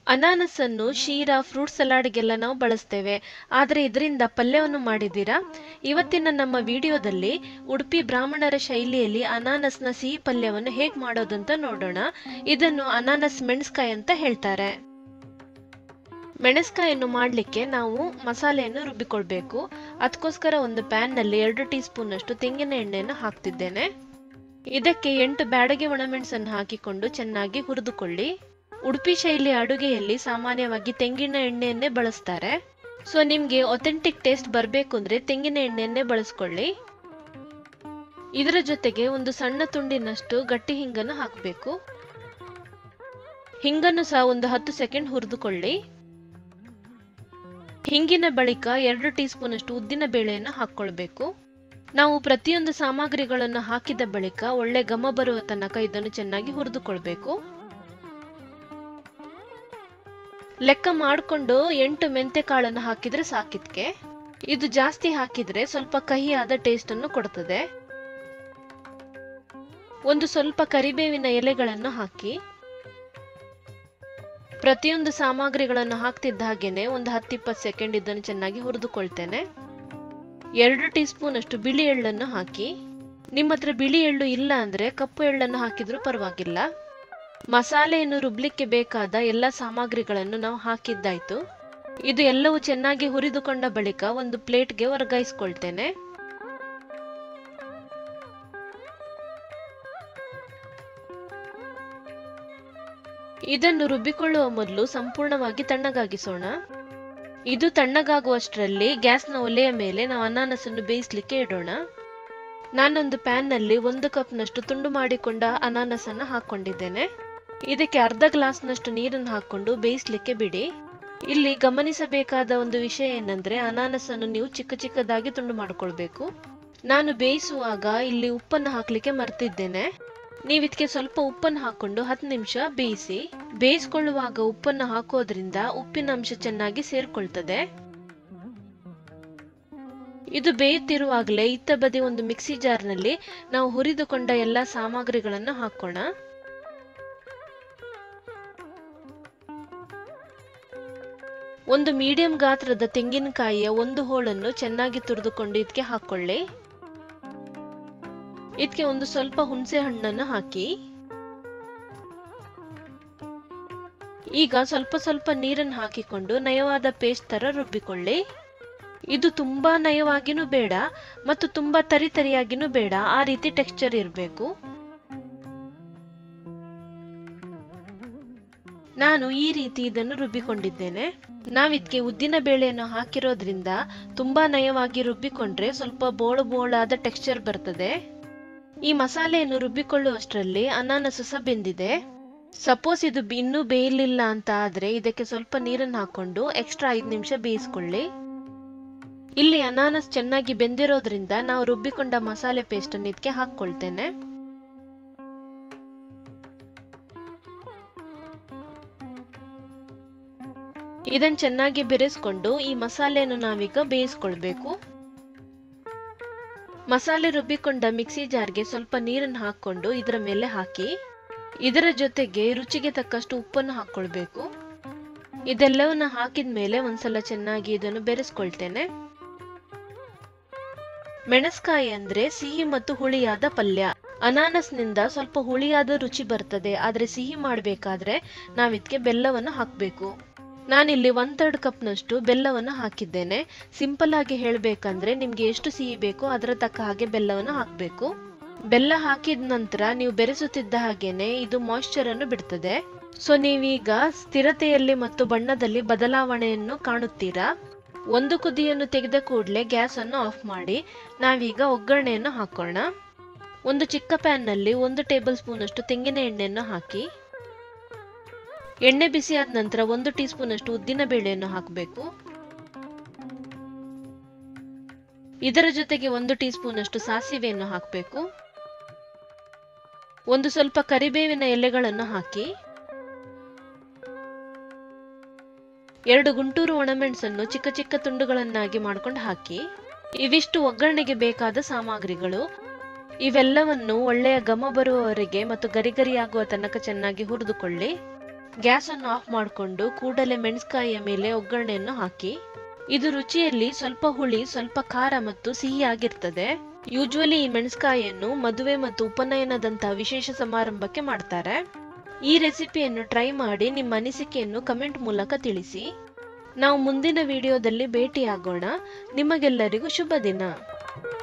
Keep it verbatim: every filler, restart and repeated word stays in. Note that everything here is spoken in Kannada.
ಅನಾನಸ್ ಅನ್ನು ಶೀರಾ ಫ್ರೂಟ್ ಸಲಾಡ್ಗೆಲ್ಲ ನಾವು ಬಳಸ್ತೇವೆ. ಆದರೆ ಇದರಿಂದ ಪಲ್ಯವನ್ನು ಮಾಡಿದ್ದೀರಾ? ಇವತ್ತಿನ ನಮ್ಮ ವಿಡಿಯೋದಲ್ಲಿ ಉಡುಪಿ ಬ್ರಾಹ್ಮಣರ ಶೈಲಿಯಲ್ಲಿ ಅನಾನಸ್ನ ಸಿಹಿ ಪಲ್ಯವನ್ನು ಹೇಗೆ ಮಾಡೋದಂತ ನೋಡೋಣ. ಇದನ್ನು ಅನಾನಸ್ ಮೆಣಸ್ಕಾಯಿ ಅಂತ ಹೇಳ್ತಾರೆ. ಮೆಣಸ್ಕಾಯನ್ನು ಮಾಡಲಿಕ್ಕೆ ನಾವು ಮಸಾಲೆಯನ್ನು ರುಬ್ಬಿಕೊಳ್ಬೇಕು. ಅದಕ್ಕೋಸ್ಕರ ಒಂದು ಪ್ಯಾನ್ ನಲ್ಲಿ ಎರಡು ಟೀ ಸ್ಪೂನ್ ಅಷ್ಟು ತೆಂಗಿನ ಎಣ್ಣೆಯನ್ನು ಹಾಕ್ತಿದ್ದೇನೆ. ಇದಕ್ಕೆ ಎಂಟು ಬ್ಯಾಡಗೆ ಒಣಮೆಣಸನ್ನು ಹಾಕಿಕೊಂಡು ಚೆನ್ನಾಗಿ ಹುರಿದುಕೊಳ್ಳಿ. ಉಡುಪಿ ಶೈಲಿ ಅಡುಗೆಯಲ್ಲಿ ಸಾಮಾನ್ಯವಾಗಿ ತೆಂಗಿನ ಎಣ್ಣೆಯನ್ನೇ ಬಳಸ್ತಾರೆ. ಸೊ ನಿಮ್ಗೆ ಒಥೆಂಟಿಕ್ ಟೇಸ್ಟ್ ಬರಬೇಕು ಅಂದ್ರೆ ತೆಂಗಿನ ಎಣ್ಣೆಯನ್ನೇ ಬಳಸ್ಕೊಳ್ಳಿ. ಇದರ ಜೊತೆಗೆ ಒಂದು ಸಣ್ಣ ತುಂಡಿನಷ್ಟು ಗಟ್ಟಿ ಹಿಂಗನ್ನು ಹಾಕಬೇಕು. ಹಿಂಗನ್ನು ಸಹ ಒಂದು ಹತ್ತು ಸೆಕೆಂಡ್ ಹುರಿದುಕೊಳ್ಳಿ. ಹಿಂಗಿನ ಬಳಿಕ ಎರಡು ಟೀ ಸ್ಪೂನ್ ಅಷ್ಟು ಉದ್ದಿನ ಬೇಳೆಯನ್ನು ಹಾಕೊಳ್ಬೇಕು. ನಾವು ಪ್ರತಿಯೊಂದು ಸಾಮಗ್ರಿಗಳನ್ನು ಹಾಕಿದ ಬಳಿಕ ಒಳ್ಳೆ ಘಮ ಬರುವ ತನಕ ಇದನ್ನು ಚೆನ್ನಾಗಿ ಹುರಿದುಕೊಳ್ಬೇಕು. ಲೆಕ್ಕ ಮಾಡಿಕೊಂಡು ಎಂಟು ಮೆಂತೆ ಕಾಳನ್ನು ಹಾಕಿದ್ರೆ ಸಾಕಿದ್ಕೆ. ಇದು ಜಾಸ್ತಿ ಹಾಕಿದ್ರೆ ಸ್ವಲ್ಪ ಕಹಿಯಾದ ಟೇಸ್ಟ್ ಅನ್ನು ಕೊಡುತ್ತದೆ. ಒಂದು ಸ್ವಲ್ಪ ಕರಿಬೇವಿನ ಎಲೆಗಳನ್ನು ಹಾಕಿ ಪ್ರತಿಯೊಂದು ಸಾಮಗ್ರಿಗಳನ್ನು ಹಾಕ್ತಿದ್ದ ಹಾಗೇನೆ ಒಂದು ಹತ್ತು ಇಪ್ಪತ್ತು ಸೆಕೆಂಡ್ ಇದನ್ನು ಚೆನ್ನಾಗಿ ಹುರಿದುಕೊಳ್ತೇನೆ. ಎರಡು ಟೀ ಸ್ಪೂನ್ ಅಷ್ಟು ಬಿಳಿ ಎಳ್ಳನ್ನು ಹಾಕಿ. ನಿಮ್ಮ ಹತ್ರ ಬಿಳಿ ಎಳ್ಳು ಇಲ್ಲ ಅಂದ್ರೆ ಕಪ್ಪು ಎಳ್ಳನ್ನು ಹಾಕಿದ್ರೂ ಪರವಾಗಿಲ್ಲ. ಮಸಾಲೆಯನ್ನು ರುಬ್ಲಿಕ್ಕೆ ಬೇಕಾದ ಎಲ್ಲ ಸಾಮಗ್ರಿಗಳನ್ನು ನಾವು ಹಾಕಿದ್ದಾಯ್ತು. ಇದು ಎಲ್ಲವೂ ಚೆನ್ನಾಗಿ ಹುರಿದುಕೊಂಡ ಬಳಿಕ ಒಂದು ಪ್ಲೇಟ್ಗೆ ವರ್ಗಾಯಿಸಿಕೊಳ್ತೇನೆ. ಇದನ್ನು ರುಬ್ಬಿಕೊಳ್ಳುವ ಮೊದಲು ಸಂಪೂರ್ಣವಾಗಿ ತಣ್ಣಗಾಗಿಸೋಣ. ಇದು ತಣ್ಣಗಾಗುವಷ್ಟರಲ್ಲಿ ಗ್ಯಾಸ್ನ ಒಲೆಯ ಮೇಲೆ ನಾವು ಅನಾನಸನ್ನು ಬೇಯಿಸಲಿಕ್ಕೆ ಇಡೋಣ. ನಾನೊಂದು ಪ್ಯಾನ್ ನಲ್ಲಿ ಒಂದು ಕಪ್ ನಷ್ಟು ತುಂಡು ಮಾಡಿಕೊಂಡ ಅನಾನಸ್ ಅನ್ನು ಹಾಕೊಂಡಿದ್ದೇನೆ. ಇದಕ್ಕೆ ಅರ್ಧ ಗ್ಲಾಸ್ ನಷ್ಟು ನೀರನ್ನು ಹಾಕೊಂಡು ಬೇಯಿಸಲಿಕ್ಕೆ ಬಿಡಿ. ಇಲ್ಲಿ ಗಮನಿಸಬೇಕಾದ ಒಂದು ವಿಷಯ ಏನಂದ್ರೆ ಅನಾನಸ್ ಅನ್ನು ನೀವು ಚಿಕ್ಕ ಚಿಕ್ಕದಾಗಿ ತುಂಡು ಮಾಡಿಕೊಳ್ಬೇಕು. ನಾನು ಬೇಯಿಸುವಾಗ ಇಲ್ಲಿ ಉಪ್ಪನ್ನು ಹಾಕ್ಲಿಕ್ಕೆ ಮರ್ತಿದ್ದೇನೆ. ನೀವು ಇದಕ್ಕೆ ಸ್ವಲ್ಪ ಉಪ್ಪನ್ನು ಹಾಕೊಂಡು ಹತ್ತು ನಿಮಿಷ ಬೇಯಿಸಿ. ಬೇಯಿಸಿಕೊಳ್ಳುವಾಗ ಉಪ್ಪನ್ನು ಹಾಕೋದ್ರಿಂದ ಉಪ್ಪಿನ ಅಂಶ ಚೆನ್ನಾಗಿ ಸೇರ್ಕೊಳ್ತದೆ. ಇದು ಬೇಯುತ್ತಿರುವಾಗಲೇ ಇತ್ತ ಬದಿ ಒಂದು ಮಿಕ್ಸಿ ಜಾರ್ ನಲ್ಲಿ ನಾವು ಹುರಿದುಕೊಂಡ ಎಲ್ಲಾ ಸಾಮಗ್ರಿಗಳನ್ನು ಹಾಕೋಣ. ಒಂದು ಮೀಡಿಯಂ ಗಾತ್ರದ ತೆಂಗಿನಕಾಯಿಯ ಒಂದು ಹೋಳನ್ನು ಚೆನ್ನಾಗಿ ತುರಿದುಕೊಂಡು ಇದಕ್ಕೆ ಹಾಕೊಳ್ಳಿ. ಇದಕ್ಕೆ ಒಂದು ಸ್ವಲ್ಪ ಹುಣಸೆ ಹಣ್ಣನ್ನು ಹಾಕಿ. ಈಗ ಸ್ವಲ್ಪ ಸ್ವಲ್ಪ ನೀರನ್ನು ಹಾಕಿಕೊಂಡು ನಯವಾದ ಪೇಸ್ಟ್ ತರ ರುಬ್ಬಿಕೊಳ್ಳಿ. ಇದು ತುಂಬಾ ನಯವಾಗಿನೂ ಬೇಡ ಮತ್ತು ತುಂಬಾ ತರಿ ತರಿಯಾಗಿನೂ ಬೇಡ, ಆ ರೀತಿ ಟೆಕ್ಸ್ಚರ್ ಇರಬೇಕು. ನಾನು ಈ ರೀತಿ ಇದನ್ನು ರುಬ್ಬಿಕೊಂಡಿದ್ದೇನೆ. ನಾವಿದಕ್ಕೆ ಉದ್ದಿನ ಬೇಳೆಯನ್ನು ಹಾಕಿರೋದ್ರಿಂದ ತುಂಬಾ ನಯವಾಗಿ ರುಬ್ಬಿಕೊಂಡ್ರೆ ಸ್ವಲ್ಪ ಬೋಳು ಬೋಳಾದ ಟೆಕ್ಸ್ಚರ್ ಬರ್ತದೆ. ಈ ಮಸಾಲೆಯನ್ನು ರುಬ್ಬಿಕೊಳ್ಳುವಷ್ಟರಲ್ಲಿ ಅನಾನಸು ಸಹ ಬೆಂದಿದೆ. ಸಪೋಸ್ ಇದು ಇನ್ನೂ ಬೇಯಲಿಲ್ಲ ಅಂತ ಆದ್ರೆ ಇದಕ್ಕೆ ಸ್ವಲ್ಪ ನೀರನ್ನು ಹಾಕೊಂಡು ಎಕ್ಸ್ಟ್ರಾ ಐದು ನಿಮಿಷ ಬೇಯಿಸ್ಕೊಳ್ಳಿ. ಇಲ್ಲಿ ಅನಾನಸ್ ಚೆನ್ನಾಗಿ ಬೆಂದಿರೋದ್ರಿಂದ ನಾವು ರುಬ್ಬಿಕೊಂಡ ಮಸಾಲೆ ಪೇಸ್ಟ್ ಅನ್ನು ಇದಕ್ಕೆ ಹಾಕೊಳ್ತೇನೆ. ಇದನ್ನು ಚೆನ್ನಾಗಿ ಬೆರೆಸ್ಕೊಂಡು ಈ ಮಸಾಲೆಯನ್ನು ನಾವೀಗ ಬೇಯಿಸ್ಕೊಳ್ಬೇಕು. ಮಸಾಲೆ ರುಬ್ಬಿಕೊಂಡ ಮಿಕ್ಸಿ ಜಾರ್ಗೆ ಸ್ವಲ್ಪ ನೀರನ್ನು ಹಾಕೊಂಡು ಇದರ ಮೇಲೆ ಹಾಕಿ. ಇದರ ಜೊತೆಗೆ ರುಚಿಗೆ ತಕ್ಕಷ್ಟು ಉಪ್ಪನ್ನು ಹಾಕೊಳ್ಬೇಕು. ಇದೆಲ್ಲವನ್ನ ಹಾಕಿದ ಮೇಲೆ ಒಂದ್ಸಲ ಚೆನ್ನಾಗಿ ಇದನ್ನು ಬೆರೆಸ್ಕೊಳ್ತೇನೆ. ಮೆಣಸ್ಕಾಯಿ ಅಂದ್ರೆ ಸಿಹಿ ಮತ್ತು ಹುಳಿಯಾದ ಪಲ್ಯ. ಅನಾನಸ್ ನಿಂದ ಸ್ವಲ್ಪ ಹುಳಿಯಾದ ರುಚಿ ಬರ್ತದೆ, ಆದ್ರೆ ಸಿಹಿ ಮಾಡಬೇಕಾದ್ರೆ ನಾವಿದಕ್ಕೆ ಬೆಲ್ಲವನ್ನು ಹಾಕಬೇಕು. ನಾನಿಲ್ಲಿ ಒನ್ ಥರ್ಡ್ ಕಪ್ ನಷ್ಟು ಬೆಲ್ಲವನ್ನು ಹಾಕಿದ್ದೇನೆ. ಸಿಂಪಲ್ ಆಗಿ ಹೇಳಬೇಕಂದ್ರೆ ನಿಮ್ಗೆ ಎಷ್ಟು ಸಿಹಿ ಬೇಕೋ ಅದರ ತಕ್ಕ ಹಾಗೆ ಬೆಲ್ಲವನ್ನು ಹಾಕಬೇಕು. ಬೆಲ್ಲ ಹಾಕಿದ ನಂತರ ನೀವು ಬೆರೆಸುತ್ತಿದ್ದ ಹಾಗೇನೆ ಇದು ಮಾಯಿಶ್ಚರ್ ಅನ್ನು ಬಿಡ್ತದೆ. ಸೊ ನೀವೀಗ ಸ್ಥಿರತೆಯಲ್ಲಿ ಮತ್ತು ಬಣ್ಣದಲ್ಲಿ ಬದಲಾವಣೆಯನ್ನು ಕಾಣುತ್ತೀರಾ. ಒಂದು ಕುದಿಯನ್ನು ತೆಗೆದ ಕೂಡಲೇ ಗ್ಯಾಸ್ ಅನ್ನು ಆಫ್ ಮಾಡಿ ನಾವೀಗ ಒಗ್ಗರಣೆಯನ್ನು ಹಾಕೋಣ. ಒಂದು ಚಿಕ್ಕ ಪ್ಯಾನ್ ನಲ್ಲಿ ಒಂದು ಟೇಬಲ್ ಸ್ಪೂನ್ ಅಷ್ಟು ತೆಂಗಿನ ಎಣ್ಣೆಯನ್ನು ಹಾಕಿ. ಎಣ್ಣೆ ಬಿಸಿಯಾದ ನಂತರ ಒಂದು ಟೀ ಸ್ಪೂನ್ ಅಷ್ಟು ಉದ್ದಿನ ಬೇಳೆಯನ್ನು ಹಾಕಬೇಕು. ಇದರ ಜೊತೆಗೆ ಒಂದು ಟೀ ಸ್ಪೂನ್ ಅಷ್ಟು ಸಾಸಿವೆಯನ್ನು ಹಾಕಬೇಕು. ಒಂದು ಸ್ವಲ್ಪ ಕರಿಬೇವಿನ ಎಲೆಗಳನ್ನು ಹಾಕಿ. ಎರಡು ಗುಂಟೂರು ಒಣಮೆಣಸನ್ನು ಚಿಕ್ಕ ಚಿಕ್ಕ ತುಂಡುಗಳನ್ನಾಗಿ ಮಾಡ್ಕೊಂಡು ಹಾಕಿ. ಇವಿಷ್ಟು ಒಗ್ಗರಣೆಗೆ ಬೇಕಾದ ಸಾಮಗ್ರಿಗಳು. ಇವೆಲ್ಲವನ್ನು ಒಳ್ಳೆಯ ಘಮ ಬರುವವರೆಗೆ ಮತ್ತು ಗರಿಗರಿಯಾಗುವ ತನಕ ಚೆನ್ನಾಗಿ ಹುರಿದುಕೊಳ್ಳಿ. ಗ್ಯಾಸ್ ಅನ್ನು ಆಫ್ ಮಾಡಿಕೊಂಡು ಕೂಡಲೇ ಮೆಣಸ್ಕಾಯಿಯ ಮೇಲೆ ಒಗ್ಗರಣೆಯನ್ನು ಹಾಕಿ. ಇದು ರುಚಿಯಲ್ಲಿ ಸ್ವಲ್ಪ ಹುಳಿ, ಸ್ವಲ್ಪ ಖಾರ ಮತ್ತು ಸಿಹಿ ಆಗಿರ್ತದೆ. ಯೂಶುವಲಿ ಈ ಮೆಣಸ್ಕಾಯಿಯನ್ನು ಮದುವೆ ಮತ್ತು ಉಪನಯನದಂತಹ ವಿಶೇಷ ಸಮಾರಂಭಕ್ಕೆ ಮಾಡ್ತಾರೆ. ಈ ರೆಸಿಪಿಯನ್ನು ಟ್ರೈ ಮಾಡಿ ನಿಮ್ಮ ಅನಿಸಿಕೆಯನ್ನು ಕಮೆಂಟ್ ಮೂಲಕ ತಿಳಿಸಿ. ನಾವು ಮುಂದಿನ ವಿಡಿಯೋದಲ್ಲಿ ಭೇಟಿಯಾಗೋಣ. ನಿಮಗೆಲ್ಲರಿಗೂ ಶುಭ ದಿನ.